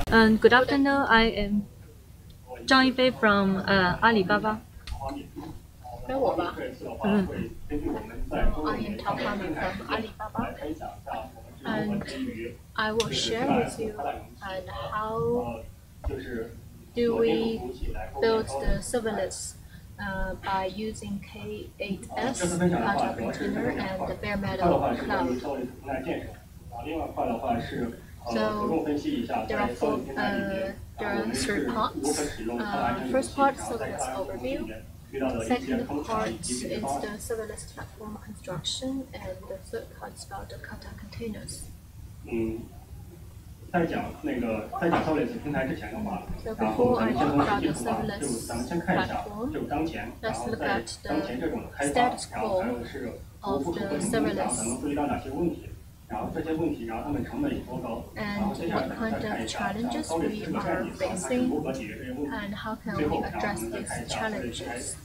Good afternoon. I am Zhang Yifei from Alibaba. I am Zhang Huamin from Alibaba, and I will share with you and how do we build the serverless by using K8s, Kata Container, and bare metal cloud. So there are three parts. First part, serverless overview. Second part is the serverless platform construction, and the third part is about the Kata Containers. So before I talk about the serverless platform, let's look at the status quo of the serverless. And what kind of challenges we are facing, and how can we address these challenges,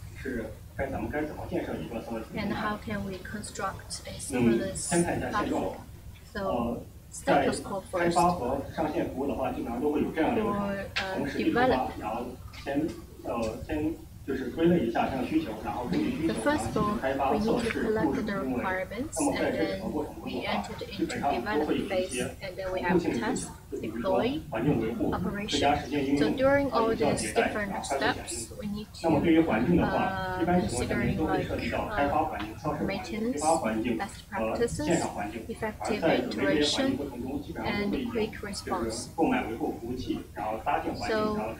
and how can we construct a serverless platform. So status quo first. For the first of all, we need to collect the requirements, and then we entered into develop phase, and then we have test, deploy, operation. So during all these different steps, we need to considering like maintenance, best practices, effective iteration, and quick response. So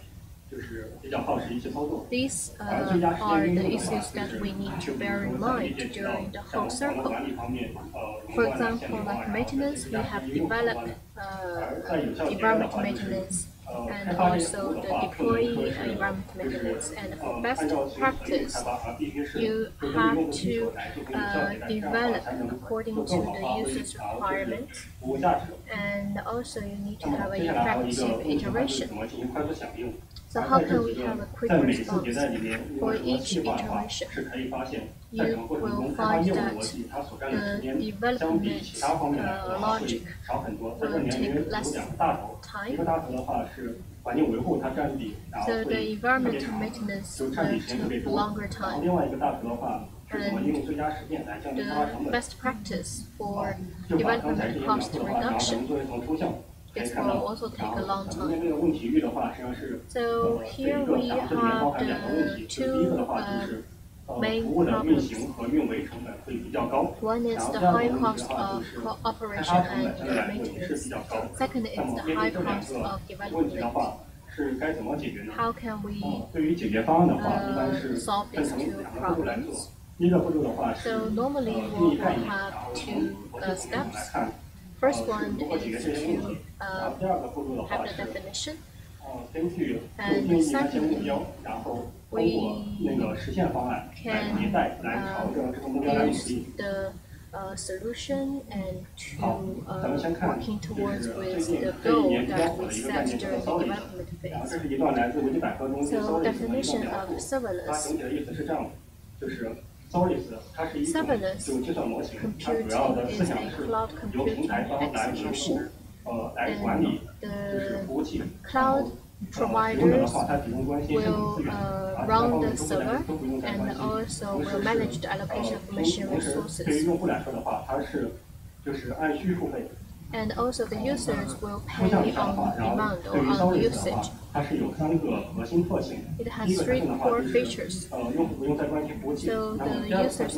these are the issues that we need to bear in mind during the whole circle. For example, like maintenance, we have developed environment maintenance, and also the deploy environment maintenance. And for best practice, you have to develop according to the user's requirements, and also you need to have an effective iteration. So how can we have a quick response? For each iteration, you will find that the development logic will take less time. So the environmental maintenance will take longer time. And the best practice for development cost reduction, this will also take a long time. So here we have the two main problems. One is the high cost of operation and maintenance. Second is the high cost of development. How can we solve these two problems? So normally we will have two steps. First one is to have the definition, and secondly, we can use the solution and to working towards with the goal that we set during the development phase. So definition of serverless. Serverless computing is a cloud computing execution, and the cloud providers will run the server and also will manage the allocation of machine resources. And also the users will pay on demand or on usage. It has three core features. So the users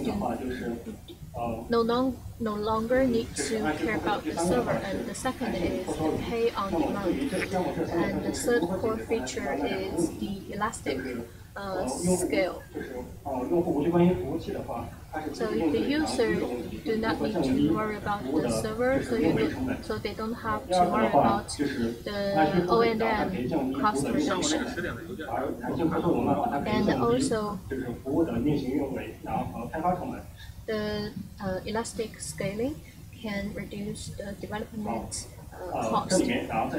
no longer need to care about the server, and the second is the pay on demand. And the third core feature is the elastic scale. So if the user do not need to worry about the server, so they don't have to worry about the O&M cost reduction. And also the elastic scaling can reduce the development cost. So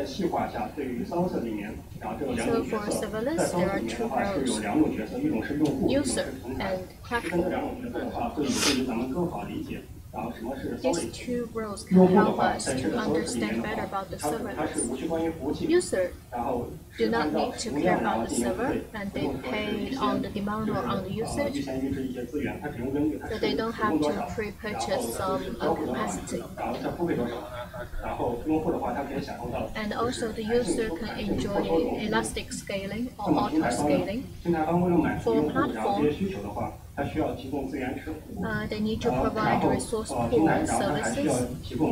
for serverless, there are two roles: user and platform. These two roles can help us to understand better about the serverless. Users do not need to care about the server, and they pay on the demand or on the usage, so they don't have to pre-purchase some capacity. And also the user can enjoy elastic scaling or auto scaling. For platform, they need to provide resource pool services,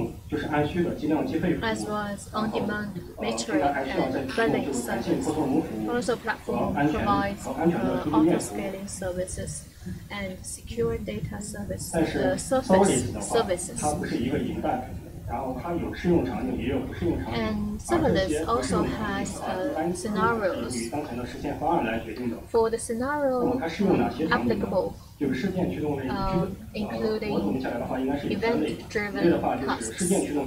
as well as on-demand metering and billing service. Also, platform provides auto-scaling services and secure data services. And serverless also has scenarios. For the scenario applicable, including event-driven tasks.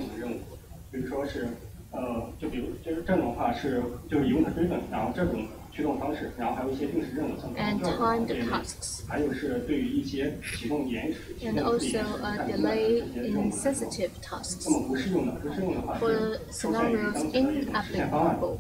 And timed tasks. And also delay in sensitive tasks. For scenarios inapplicable.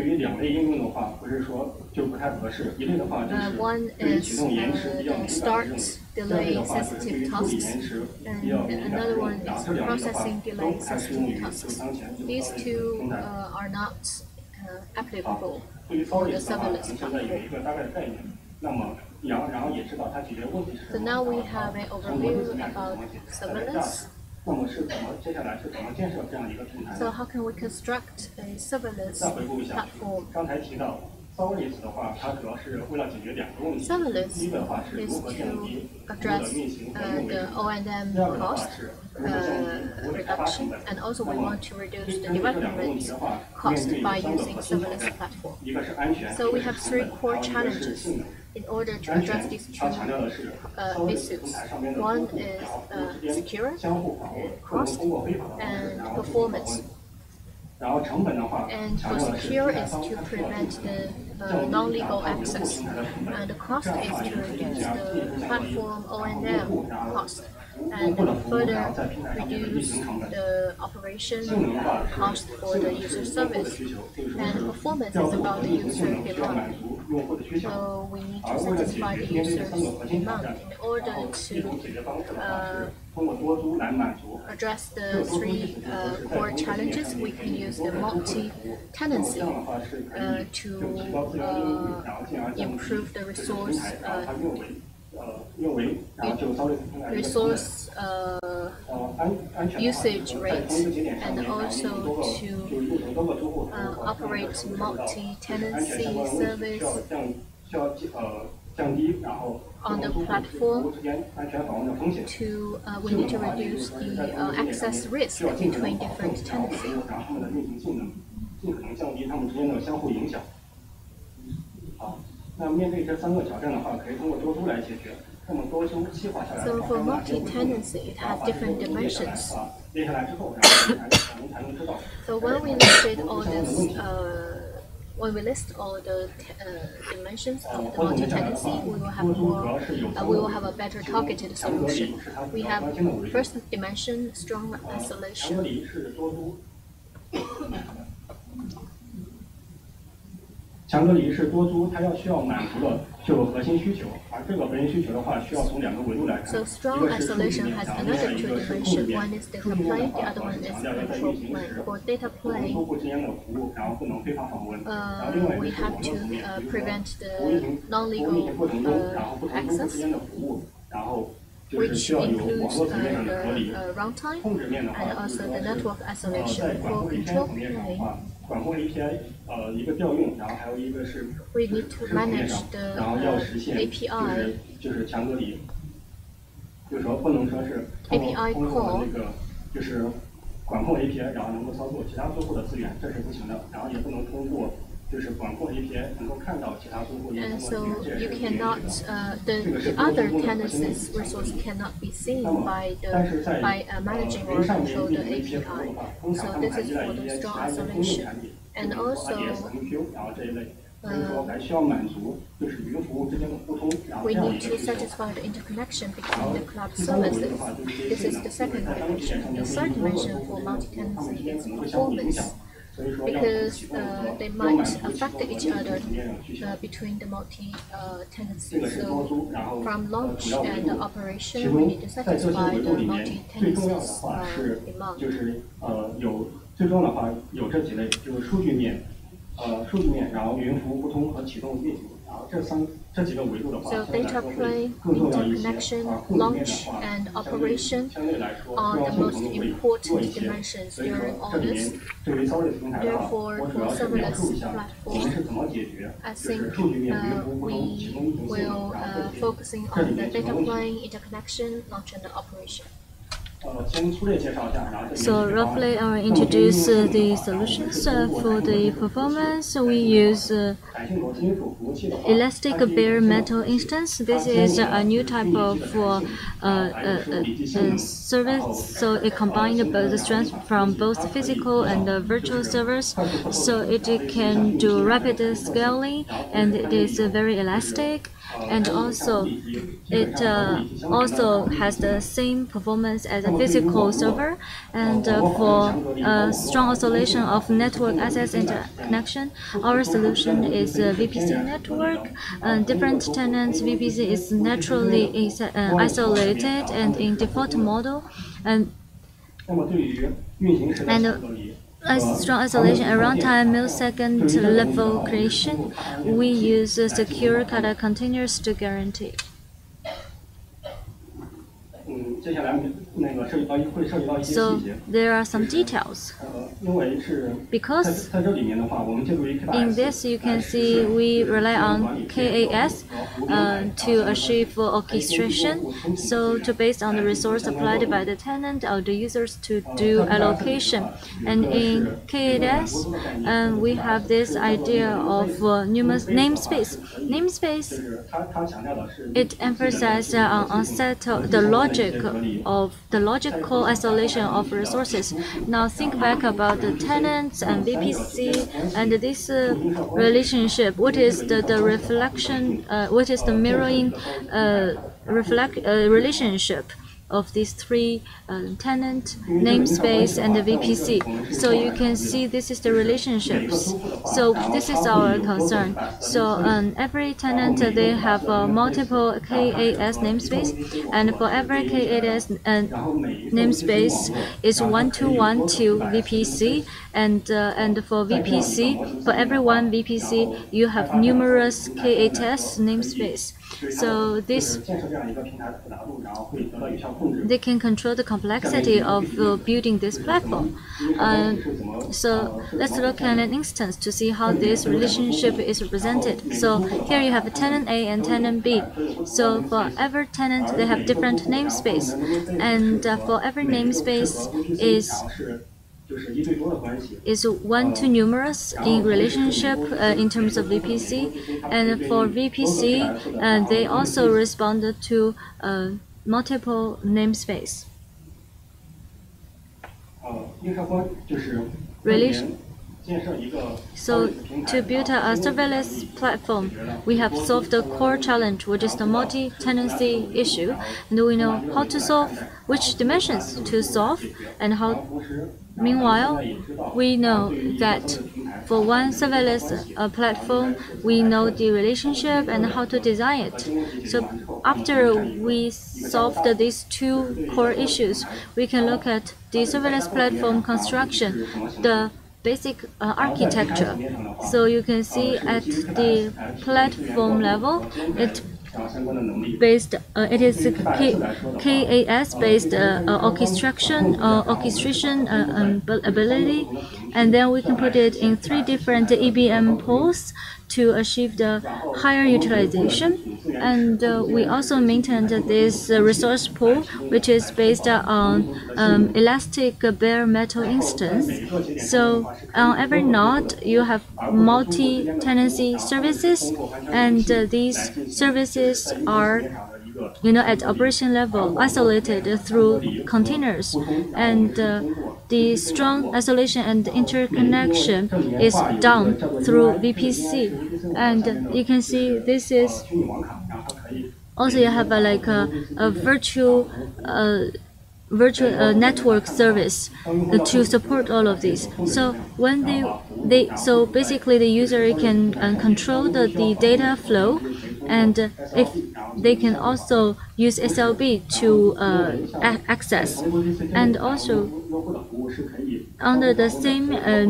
One is the start delay sensitive tasks, and another one is processing delay sensitive tasks. These two are not applicable for the serverless platform. So now we have an overview about serverless. So how can we construct a serverless platform? Serverless is to address the O&M cost reduction, and also we want to reduce the development cost by using serverless platform. So we have three core challenges in order to address these two issues. One is security, cost, and performance. And for secure is to prevent the non-legal access, and the cost is to reduce the platform O&M cost, and further reduce the operation cost for the user service. And performance is about the user demand. So we need to satisfy the user's demand in order to address the three core challenges. We can use the multi-tenancy to improve the resource usage rate, and also to operate multi-tenancy service on the platform. We need to reduce the access risk between different tenancies. So for multi-tenancy, it has different dimensions. So when we list all the dimensions of the multi-tenancy, we will have a better targeted solution. We have first dimension, strong isolation. 强隔离是多租，它需要满足的就核心需求，而这个核心需求的话，需要从两个维度来看。 So strong isolation has another two dimensions. One is data plane, the other one is control plane. For data plane, we have to prevent the non-legal access, which includes the runtime and also the network isolation. For control plane, we need to manage the API. API call. 就是管控 API， 然后能够操作其他租户的资源，这是不行的。然后也不能通过就是管控 API 能够看到其他租户。 And so you cannot the other tenants' resource cannot be seen by managing or control the API. So this is for the strong isolation. And also we need to satisfy the interconnection between the cloud services. This is the second dimension. The third dimension for multi-tenancy is performance, because they might affect each other between the multi-tenancy. So from launch and operation, we need to satisfy the multi-tenancy's demand. 最终的话有这几类，就是数据面，然后云服务不通和启动运行，然后这几个维度的话， So data plane, interconnection, launch, and operation are the most important dimensions during all this. Therefore, for serverless platform, I think we will focusing on the data plane, interconnection, launch, and operation. So roughly, I will introduce the solutions for the performance. We use elastic bare metal instance. This is a new type of service. So it combines the strength from both physical and virtual servers. So it can do rapid scaling, and it is very elastic. And also, it also has the same performance as a physical server. And for strong isolation of network access interconnection, our solution is a VPC network. Different tenants VPC is naturally isolated and in default model. And strong isolation and runtime millisecond level creation. We use secure Kata Containers to guarantee. So there are some details. Because in this you can see we rely on K8s to achieve orchestration. So based on the resource supplied by the tenant or the users to do allocation. And in K8s, we have this idea of numerous namespace. Namespace, it emphasizes on the logical isolation of resources. Now think back about the tenants and VPC and this relationship. What is the reflection? What is the mirroring relationship of these three tenant, namespace, and the VPC. So you can see this is the relationships. So this is our concern. So every tenant, they have multiple K8s namespace, and for every K8s namespace is 1-to-1 to VPC, and for VPC, for every one VPC, you have numerous K8s namespace. So this, they can control the complexity of building this platform. So let's look at an instance to see how this relationship is represented. So here you have a tenant A and tenant B. So for every tenant, they have different namespace, and for every namespace is one to numerous in relationship in terms of VPC, and for VPC, they also respond to multiple namespace. So to build a serverless platform, we have solved the core challenge, which is the multi-tenancy issue, and we know how to solve, which dimensions to solve, and how. Meanwhile, we know that for one serverless platform, we know the relationship and how to design it. So after we solved these two core issues, we can look at the serverless platform construction, the basic architecture. So you can see at the platform level, it is K8s based orchestration ability, and then we can put it in 3 different EBM pools to achieve the higher utilization. And we also maintained this resource pool, which is based on elastic bare metal instance. So on every node, you have multi-tenancy services, and these services are at operation level, isolated through containers, and the strong isolation and interconnection is done through VPC. And you can see this is also you have a virtual network service to support all of these. So when so basically the user can control the data flow, and if they can also use SLB to access, and also under the same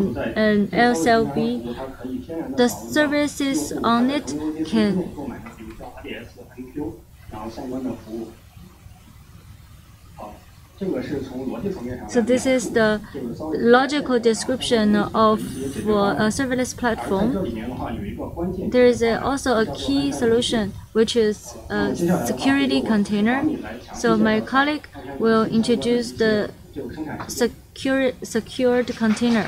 SLB, the services on it can. So this is the logical description of a serverless platform. There is also a key solution, which is a security container. So my colleague will introduce the secured container.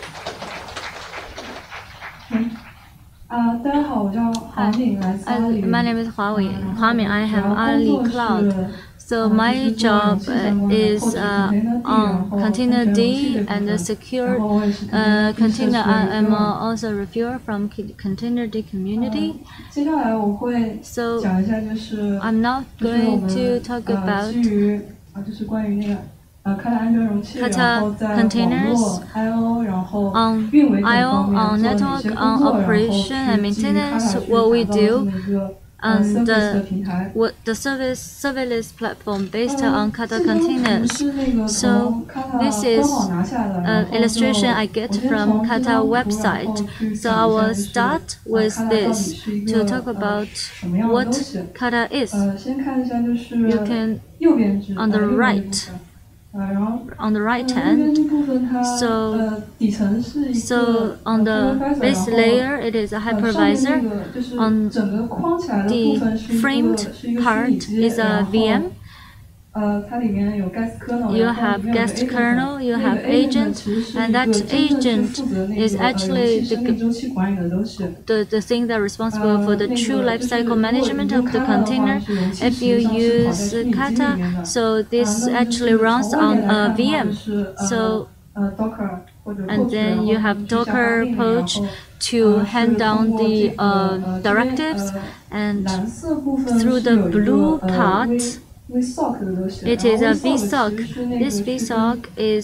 My name is Huamin. I have Alibaba Cloud. So my job is on container D and the secure container. I am also a reviewer from container D community. So I'm not going to talk about Kata Containers on I/O, on network, on operation and maintenance, what we do, and what the serverless platform based on Kata Containers. So this is an illustration I get from Kata website. So I will start with this to talk about what Kata is. You can on the right hand. So on the base layer, it is a hypervisor. On the framed part is a VM. You have guest kernel, you have agent, and that agent is actually the thing that is responsible for the true lifecycle management of the container. If you use Kata, so this actually runs on a VM. So and then you have Docker Poach to hand down the directives, and through the blue part, it is a VSOC. This VSOC is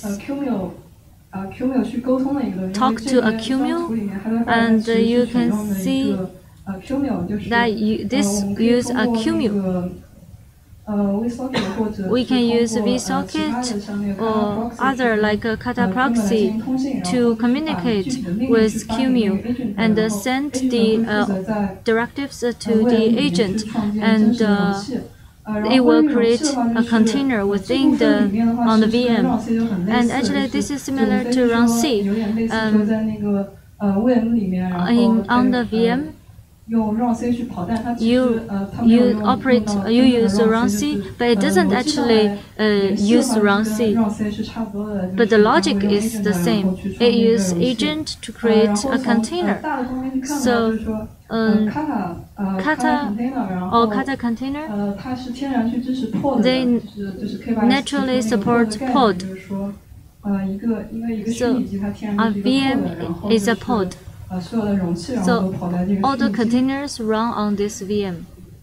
talk to a QMU, and you can see that this use a QMU. We can use vSocket or other like a Kata proxy to communicate with QMU and send the directives to the agent, and it will create a container within on the VM. And actually, this is similar to RunC. On the VM, you use RunC, but it doesn't actually use RunC. But the logic is the same. It uses agent to create a container. So Kata or Kata container, they naturally support pod. So a VM is a pod. So all the containers run on this VM.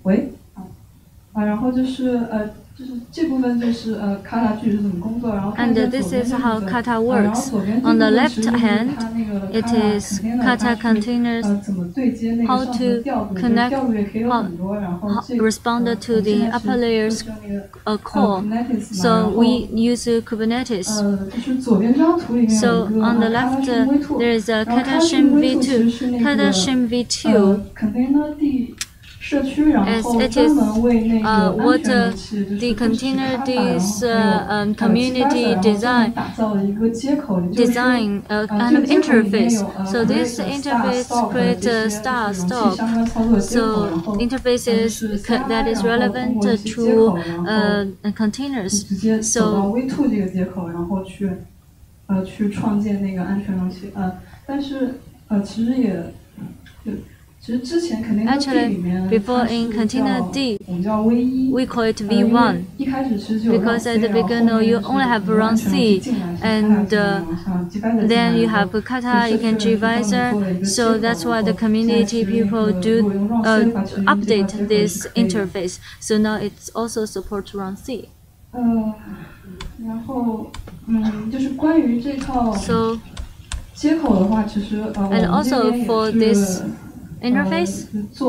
And this is how Kata works. On the left hand, it is Kata containers, how to connect, how respond to the upper layers call. So we use Kubernetes. So on the left, there is a Kata Shim v2. Kata Shim v2. As it is what the container community design kind of interface. So this interface creates a start stop. So interfaces that is relevant to containers. So Actually, before in container D, we call it V1 because at the beginning you only have RunC, and then you have Kata, you can gvisor. So that's why the community people do update this interface. So now it also supports RunC. So, and also for this interface,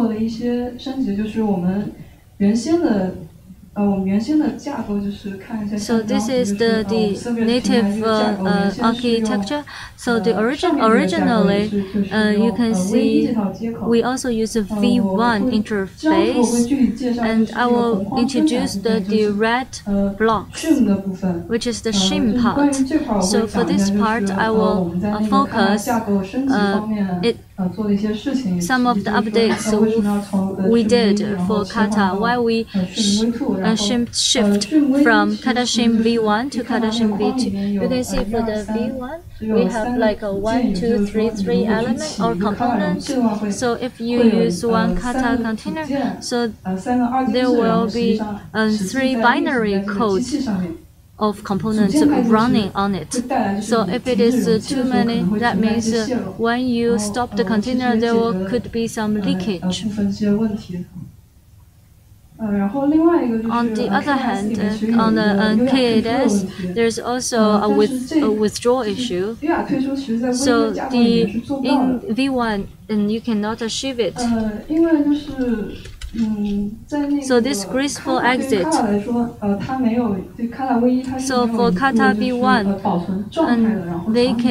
so this is the native architecture. So the originally, you can see we also use a V1 interface, and I will introduce the red blocks, which is the shim part. So for this part, I will focus some of the updates we did for Kata, why we shift from Kata Shim V1 to Kata Shim V2. You can see for the V1, we have like a 1, 2, 3, 3 element or component. So if you use one Kata container, so there will be 3 binary codes of components running on it. So if it is too many, that means when you stop the container, there could be some leakage. On the other hand, on the K8s, there's also a withdrawal issue. So in V1, you cannot achieve it. So this graceful exit. So for Kata V1,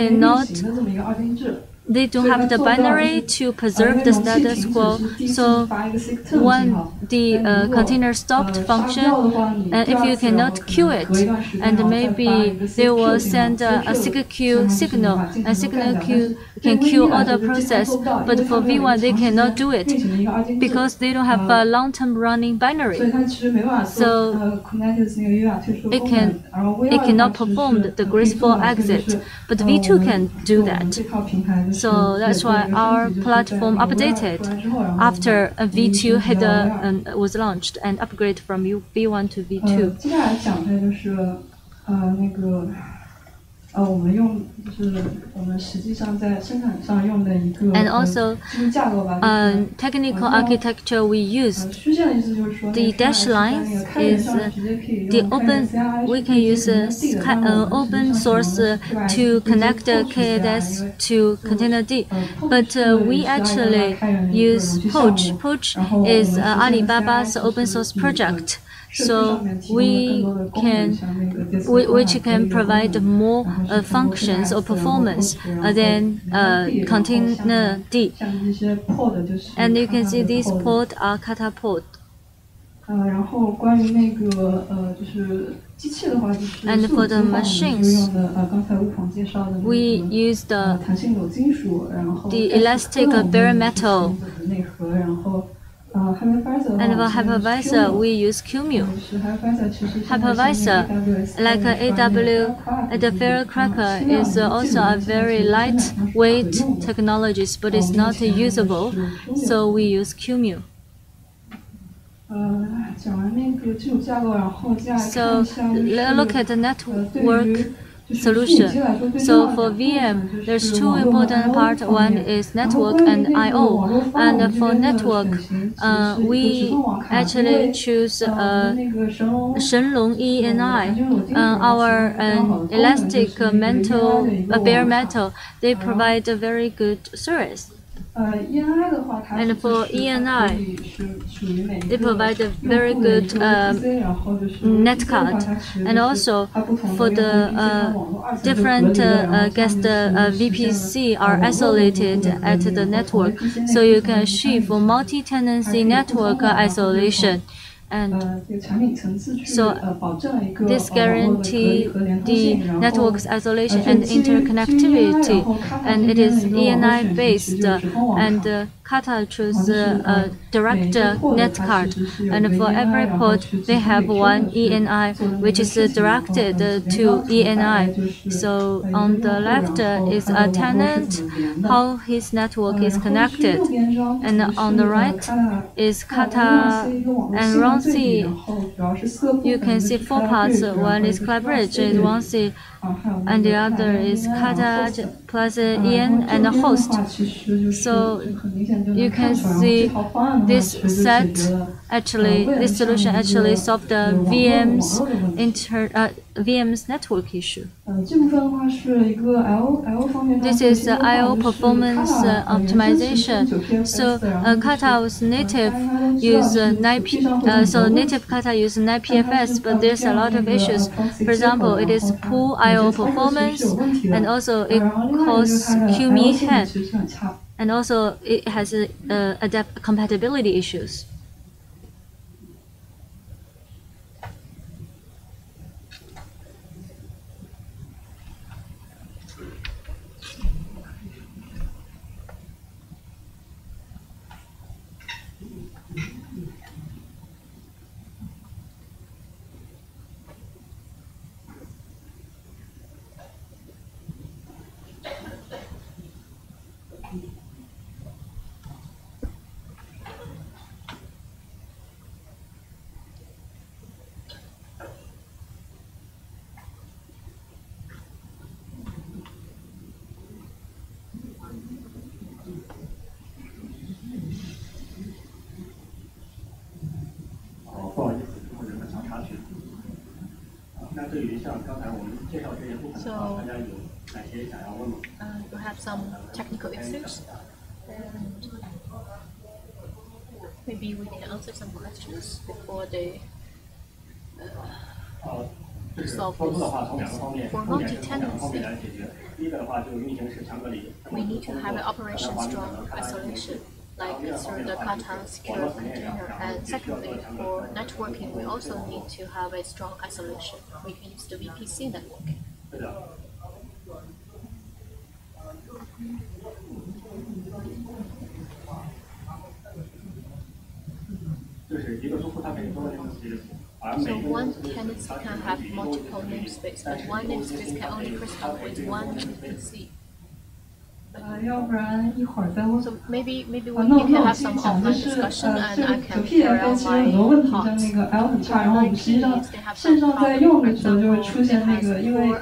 they don't have the binary to preserve the status quo. So when the container stopped function, and if you cannot queue it, and maybe they will send a secret queue signal, and signal queue can queue all the process. But for V1, they cannot do it because they don't have a long-term running binary. So it cannot perform the graceful exit. But V2 can do that. So that's why our platform updated after V2 was launched and upgraded from V1 to V2. And also, technical architecture we used. The dash line is the open. We can use open source to connect the K8s to container D, but we actually use Poach. Poach is Alibaba's open source project. So which can provide more functions or performance than container D. And you can see these ports are Kata port. And for the machines, we use the elastic bare metal. And for hypervisor, we use QEMU. Hypervisor, like the Firecracker, is also a very lightweight technology, but it's not usable, so we use QEMU. So let's look at the network solution. So for VM, there's 2 important parts. One is network and I/O. And for network, we actually choose Shenlong ENI. Our elastic bare metal, they provide a very good service. And for ENI, they provide a very good net card. And also for the different guest VPC are isolated at the network, so you can achieve for multi-tenancy network isolation. And so this guarantees the network's isolation and interconnectivity, and it is ENI based, and Kata choose a direct net card, and for every port they have one ENI, which is directed to ENI. So on the left is a tenant, how his network is connected, and on the right is Kata and RunC. You can see 4 parts. One is collaboration, is RunC, and the other is Kata plus EN and a host. So you can see this solution actually solved the VM's network issue. This is I/O performance optimization. So Kata's native use native Kata use NIPFS, but there's a lot of issues. For example, it is poor I/O performance, and also it causes QME head, and also it has adapt compatibility issues. So, you have some technical issues, and maybe we can answer some questions before they solve this. For multi-tenancy, we need to have an operation strong isolation, like through the Kata secure container. And secondly, for networking, we also need to have a strong isolation. We can use the VPC networking. So one tenancy can have multiple namespace, but one namespace can only correspond with one VPC. So maybe we can have some offline discussion, and I can carry out my part. So like K8s, they have some problem. For example, it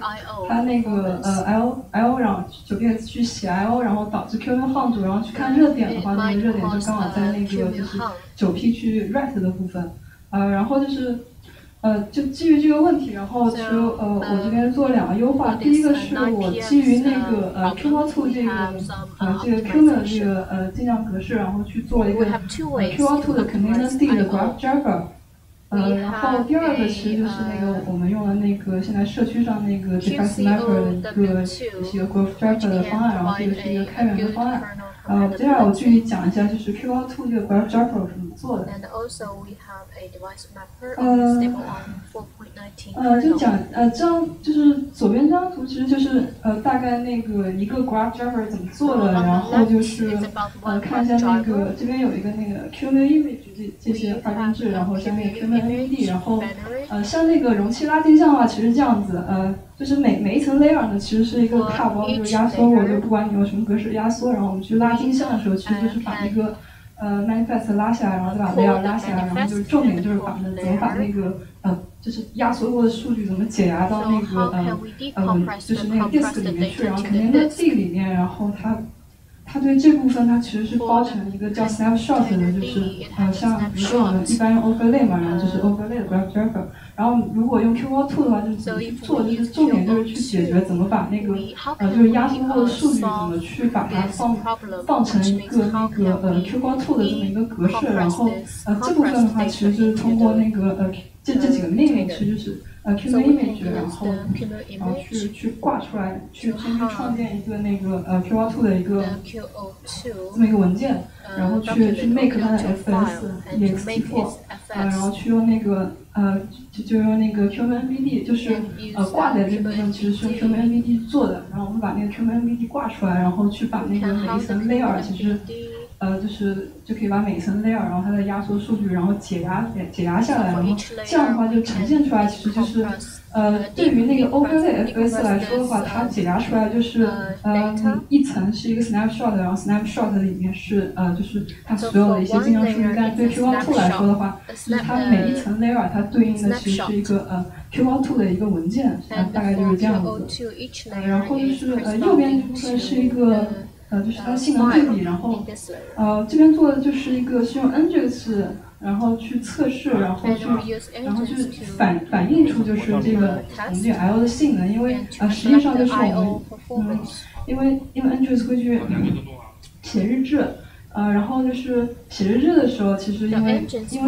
has poor I/O 让9K8s 去写 I/O， 然后导致 QM 放逐，然后去看热点的话，那个热点就刚好在那个就是9P 去 write 的部分，然后就是就基于这个问题，然后其实我这边做2个优化。第一个是我基于那个Q12 这个 Q 的这个定量格式，然后去做一个Q12 的 Containers的 graphdriver。然后第二个其实就是那个我们用了那个现在社区上那个 device mapper 的一个 graphdriver 的方案，然后这个是一个开源的方案。接下来我具体讲一下就是 Q12 这个 graphdriver 是怎么做的。 And also we have a device mapper stable on 4.19. 就讲这样就是左边这张图其实就是大概那个一个 graphdriver 怎么做的，然后就是看一下那个这边有一个那个 QML image 这些发根制，然后像那个 QML MVD， 然后像那个容器拉镜像的话，其实是这样子，就是每一层 layer 呢其实是一个卡包，就是压缩过，就不管你用什么格式压缩，然后我们去拉镜像的时候，其实就是把那个manifest 拉下来，然后再把 layer 拉下来，然后就是重点就是把怎么把那个就是压缩过的数据怎么解压到那个就是那个 disk 里面去，然后肯定在 D 里面，然后它对这部分它其实是包成一个叫 snapshot 的，就是像比如说我们一般用 overlay 嘛，然后就是 overlay 的 graphdriver， 然后如果用 Q12 的话，就是怎么去做，就是重点就是去解决怎么把那个就是压缩过的数据怎么去把它放成一个那个Q12 的这么一个格式，然后这部分的话其实就是通过那个这几个命令，其实就是QML image， 然后去挂出来，去先去创建一个那个Q12 的一个这么一个文件，然后去 make 它的 fs，ext4，然后去用那个就用那个 QML MVD， 就是挂在这部分其实是用 QML MVD 做的，然后我们把那个 QML MVD 挂出来，然后去把那个每一层 layer 其实就可以把每一层 layer， 然后它的压缩数据，然后解压下来，然后这样的话就呈现出来，其实就是对于那个 overlay FS 来说的话，它解压出来就是一层是一个 snapshot， 然后 snapshot 里面是就是它所有的一些经常数据，但对 Q12 来说的话，就是它每一层 layer 它对应的其实是一个Q12 的一个文件，大概就是这样子。然后就是右边这部分是一个就是它性能对比，然后这边做的就是一个是用 Nginx 然后去测试，然后去反映出就是这个我们这个 I/O 的性能，因为实际上就是我们因为 Nginx 会去写日志。然后就是写日志的时候，其实因为是用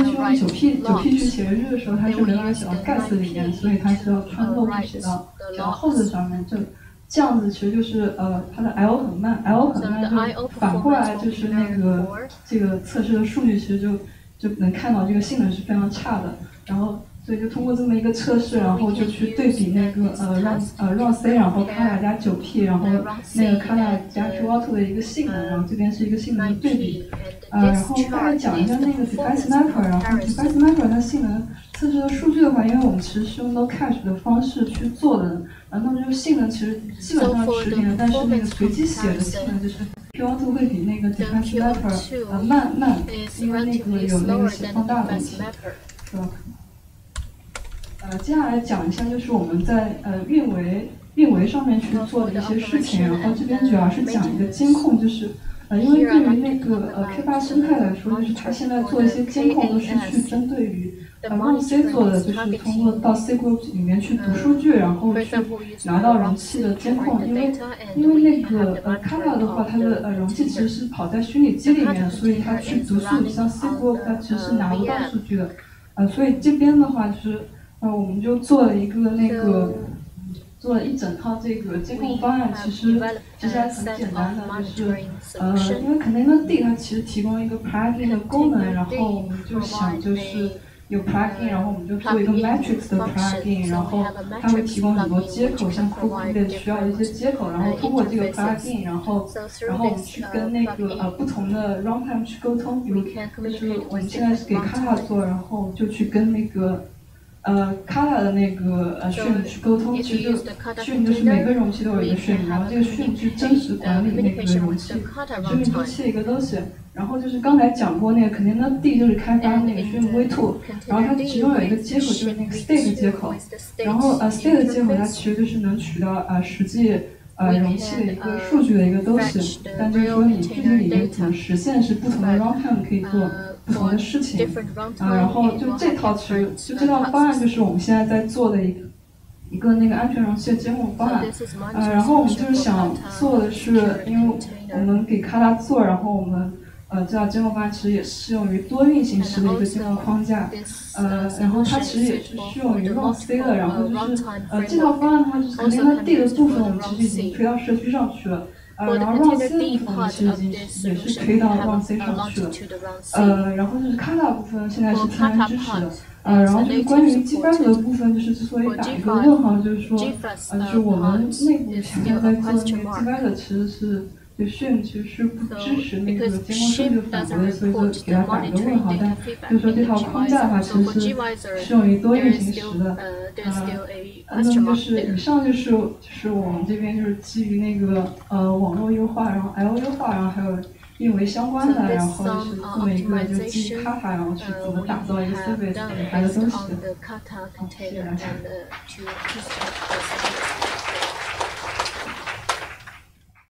9P 去写日志的时候，它是没办法写到 Gas 里面，所以它是要穿漏写到host上面。这样子其实就是它的 I/O 很慢 ，I/O 很慢就反过来就是这个测试的数据其实就能看到这个性能是非常差的。然后所以就通过这么一个测试，然后就去对比那个RunC， 然后 Kata 加9P， 然后那个 Kata 加 Q12 的一个性能，然后这边是一个性能的对比。然后大概讲一下那个 Device Mapper， 然后 Device Mapper 它性能测试的数据的话，因为我们其实是用 No Cache 的方式去做的，那么这个性能其实基本上持平的，但是那个随机写的性能就是 Q12 会比那个 Device Mapper 慢，因为那个有那个写放大的问题，是吧？接下来讲一下就是我们在运维上面去做的一些事情，然后这边主要是讲一个监控，就是因为对于那个K8 生态来说，就是它现在做一些监控都是去针对于RunC 做的，就是通过到 C Group 里面去读数据，然后去拿到容器的监控，因为那个Kata 的话，它的容器其实是跑在虚拟机里面，所以它去读数据，像 C Group 它其实是拿不到数据的，所以这边的话就是我们就做了一个做了一整套这个监控方案，其实还很简单的，就是因为 Containers 它其实提供一个 plugin 的功能，然后我们就想就是有 plugin， 然后我们就做一个 matrix 的 plugin， 然后它会提供很多接口，像 Kubernetes 需要一些接口，然后通过这个 plugin， 然后我们去跟那个不同的 runtime 去沟通，比如就是我们现在是给 Kata 做，然后就去跟那个Kata 的那个stream 去沟通，其实stream 就是每个容器都有一个 stream， 然后这个 stream 是真实管理那个容器，stream 就切一个东西。然后就是刚才讲过那个Containers 就是开发那个 stream V2， 然后它其中有一个接口就是那个 state 接口，然后state 接口它其实就是能取到实际容器的一个数据的一个东西，但就是说你具体里面怎么实现是不同的 runtime 可以做不同的事情然后就这套方案就是我们现在在做的一个那个安全容器的监控方案然后我们就是想做的是，因为我们给Kata做，然后我们这套监控方案其实也适用于多运行时的一个监控框架，然后它其实也是适用于 RunC 的，然后就是这套方案的话，就是Containers的部分我们其实已经推到社区上去了。然后 RunC 的部分其实已经也是推到 RunC 上去了，然后就是 Kata 部分现在是天然支持的，然后就是关于 graphdriver 的部分，就是之所以打一个问号，就是说，就是我们内部前面在做那个 graphdriver 其实是。就 Stream 其实是不支持那个监控数据的返回的，所以就给它打一个问号。但就是说这套框架的话，其实是适用于多运行时的。那么就是以上就是我们这边就是基于那个网络优化，然后 I/O 优化，然后还有运维相关的，然后就是这么一个就基于 Kata， 然后去怎么打造一个 service 品牌的东西。好，谢谢大家。